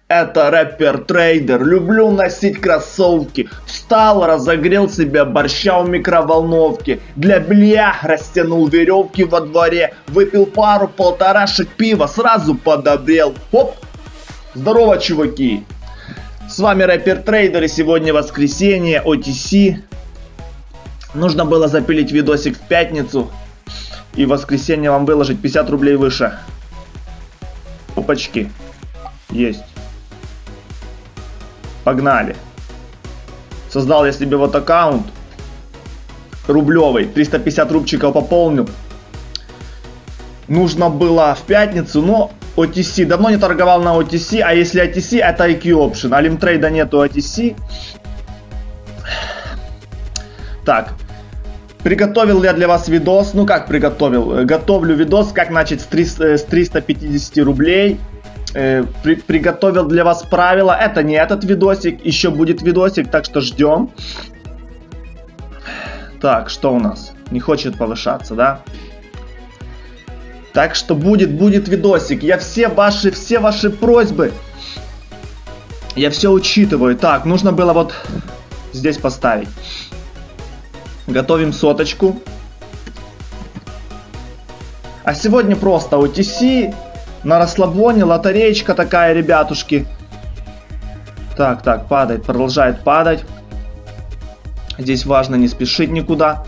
Это рэпер-трейдер, люблю носить кроссовки. Встал, разогрел себе борща в микроволновке. Для белья растянул веревки во дворе. Выпил пару-полторашек пива, сразу подобрел. Хоп! Здорово, чуваки! С вами рэпер-трейдер, и сегодня воскресенье, OTC. Нужно было запилить видосик в пятницу. И в воскресенье вам выложить 50 рублей выше. Опачки. Есть. Погнали. Создал я себе вот аккаунт рублевый, 350 рубчиков пополнил. Нужно было в пятницу, но OTC, давно не торговал на OTC, а если OTC, это IQ Option, а лимтрейда нету OTC. Так, приготовил я для вас видос, ну как приготовил, готовлю видос, как начать с 350 рублей. Приготовил для вас правила. Это не этот видосик, еще будет видосик, так что ждем. Так, что у нас? Не хочет повышаться, да? Так что будет видосик. Я все ваши просьбы, я все учитываю. Так, нужно было вот здесь поставить. Готовим соточку. А сегодня просто OTC. На расслабоне, лотереечка такая, ребятушки. Так, падает, продолжает падать. Здесь важно не спешить никуда.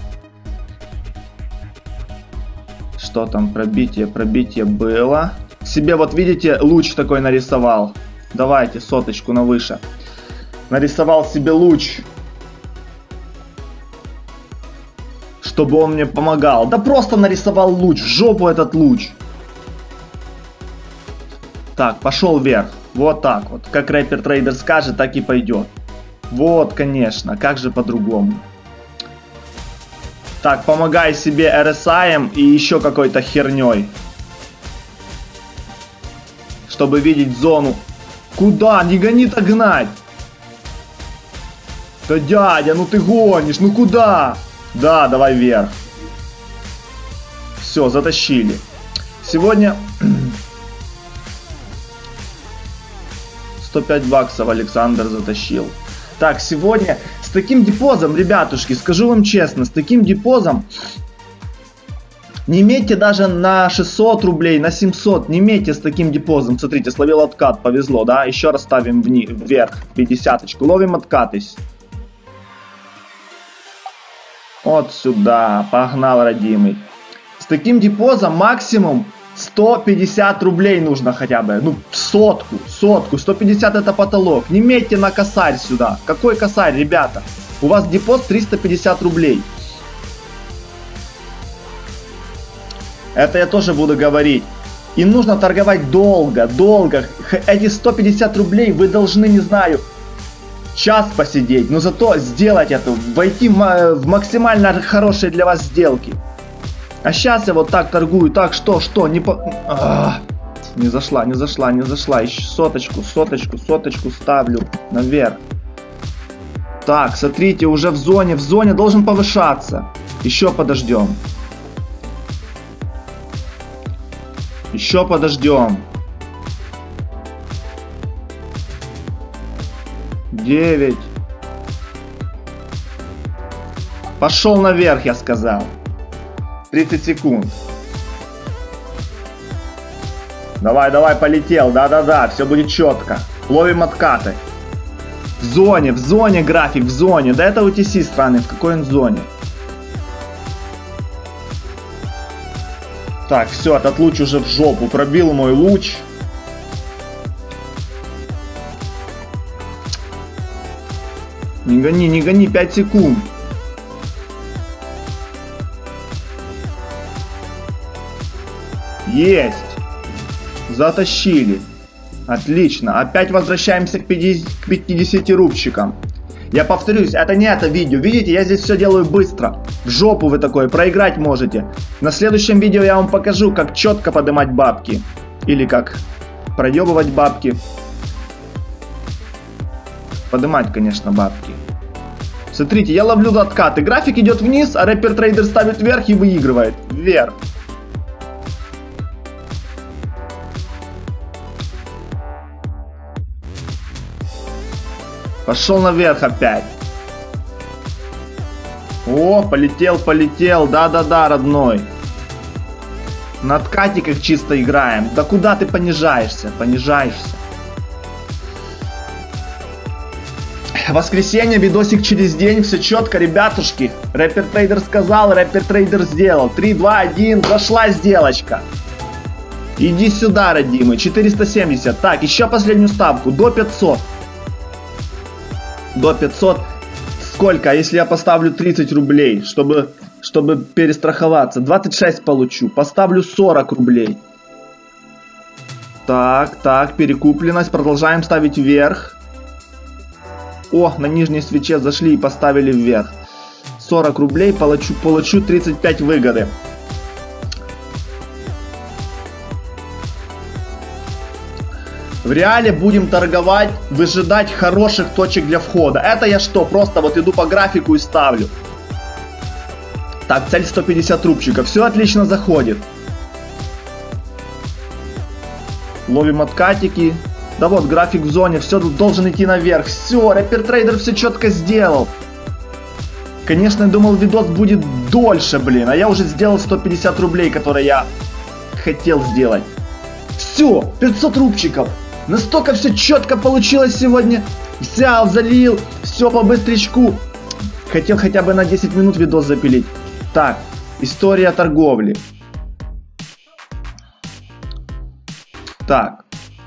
Что там, пробитие было. Себе вот видите, луч такой нарисовал. Давайте соточку на выше. Нарисовал себе луч. Чтобы он мне помогал. Да просто нарисовал луч, в жопу этот луч. Так, пошел вверх. Вот так вот. Как рэпер-трейдер скажет, так и пойдет. Вот, конечно. Как же по-другому. Так, помогай себе RSI и еще какой-то херней. Чтобы видеть зону. Куда? Не гони-то гнать. Да, дядя, ну ты гонишь. Ну куда? Да, давай вверх. Все, затащили. Сегодня... 105 баксов Александр затащил. Так, сегодня с таким депозом, ребятушки, скажу вам честно, с таким депозом не метьте даже на 600 рублей, на 700, не метьте с таким депозом. Смотрите, словил откат, повезло, да? Еще раз ставим вверх, 50-очку, ловим откатись. Вот сюда, погнал, родимый. С таким депозом максимум 150 рублей нужно хотя бы. Ну, сотку. 150 это потолок. Не метьте на косарь сюда. Какой косарь, ребята? У вас депоз 350 рублей. Это я тоже буду говорить. И нужно торговать долго. Эти 150 рублей вы должны, не знаю, час посидеть. Но зато сделать это. Войти в максимально хорошие для вас сделки. А сейчас я вот так торгую, так, что, не зашла, еще соточку ставлю наверх. Так, смотрите, уже в зоне должен повышаться. Еще подождем. 9. Пошел наверх, я сказал. 30 секунд. Давай, полетел. Да, все будет четко. Ловим откаты. В зоне график, в зоне. Да это OTC странный, в какой он зоне? Так, все, этот луч уже в жопу. Пробил мой луч. Не гони, 5 секунд. Есть. Затащили. Отлично. Опять возвращаемся к 50 рубчикам. Я повторюсь, это не это видео. Видите, я здесь все делаю быстро. В жопу вы такое, проиграть можете. На следующем видео я вам покажу, как четко поднимать бабки. Или как проебывать бабки. Поднимать, конечно, бабки. Смотрите, я ловлю откаты. График идет вниз, а рэпер-трейдер ставит вверх и выигрывает. Вверх. Пошел наверх опять. О, полетел, полетел. Да-да-да, родной. На откатиках чисто играем. Да куда ты понижаешься? Понижаешься. Воскресенье, видосик через день. Все четко, ребятушки. Рэпер Трейдер сказал, Рэпер Трейдер сделал. 3, 2, 1. Зашла сделочка. Иди сюда, родимый. 470. Так, еще последнюю ставку. До 500. До 500. Сколько? Если я поставлю 30 рублей, чтобы перестраховаться. 26 получу. Поставлю 40 рублей. Так, так, перекупленность. Продолжаем ставить вверх. О, на нижней свече зашли и поставили вверх. 40 рублей, получу 35 выгоды. В реале будем торговать, выжидать хороших точек для входа. Это я что, просто вот иду по графику и ставлю. Так, цель 150 рубчиков. Все отлично заходит. Ловим откатики. Да вот, график в зоне. Все должен идти наверх. Все, Рэпер Трейдер все четко сделал. Конечно, я думал, видос будет дольше, блин. А я уже сделал 150 рублей, которые я хотел сделать. Все, 500 рубчиков. Настолько все четко получилось сегодня. Взял, залил. Все по быстрячку. Хотел хотя бы на 10 минут видос запилить. Так, история торговли. Так.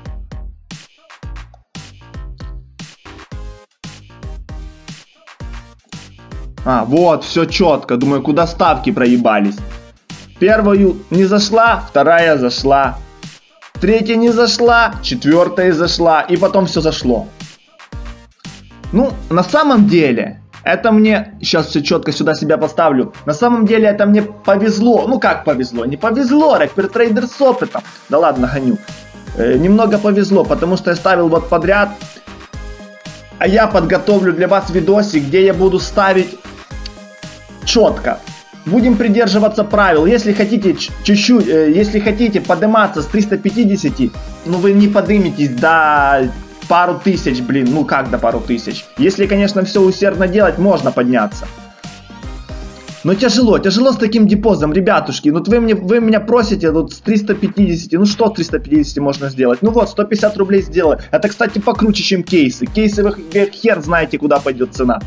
А, вот, все четко. Думаю, куда ставки проебались. Первую не зашла, вторая зашла. Третья не зашла, четвертая зашла. И потом все зашло. Ну, на самом деле, это мне... Сейчас все четко сюда себя поставлю. На самом деле, это мне повезло. Ну, как повезло? Не повезло, Рэпер Трейдер с опытом. Да ладно, гоню. Немного повезло, потому что я ставил вот подряд. А я подготовлю для вас видосик, где я буду ставить четко. Будем придерживаться правил. Если хотите чуть-чуть, если хотите подниматься с 350, ну вы не подниметесь до пару тысяч, блин. Ну как до пару тысяч? Если, конечно, все усердно делать, можно подняться. Но тяжело с таким депозом, ребятушки. Ну вы меня просите тут с 350. Ну что с 350 можно сделать? Ну вот, 150 рублей сделаю. Это, кстати, покруче, чем кейсы. Кейсы вы хер знаете, куда пойдет цена.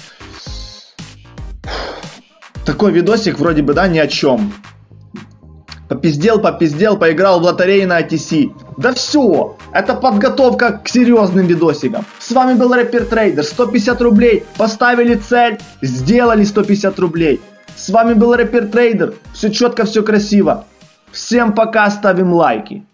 Такой видосик вроде бы, да, ни о чем. Попиздел, поиграл в лотереи на ATC. Да все, это подготовка к серьезным видосикам. С вами был Рэпер Трейдер. 150 рублей, поставили цель, сделали 150 рублей. С вами был Рэпер Трейдер. Все четко, все красиво. Всем пока, ставим лайки.